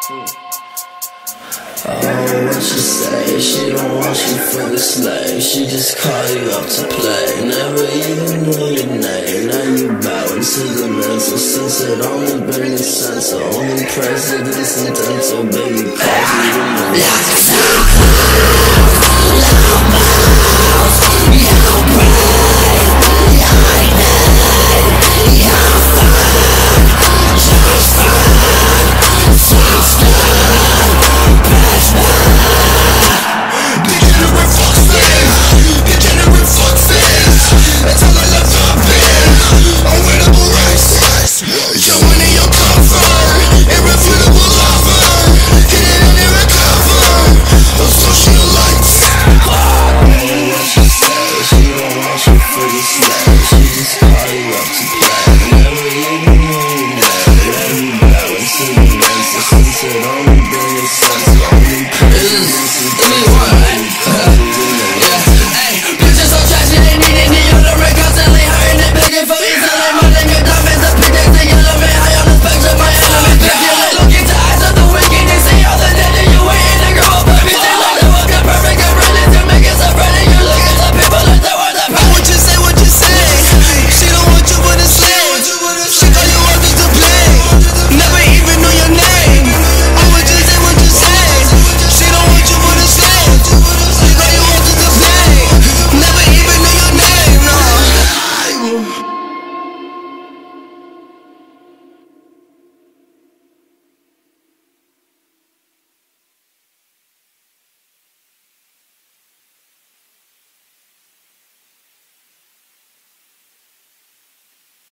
Oh, what you say? She don't want you for the slave. She just call you up to play. Never even knew your name. Now you bowing to the mental. Since it only bring a sense of only presidents and dental. Baby, cause you the This is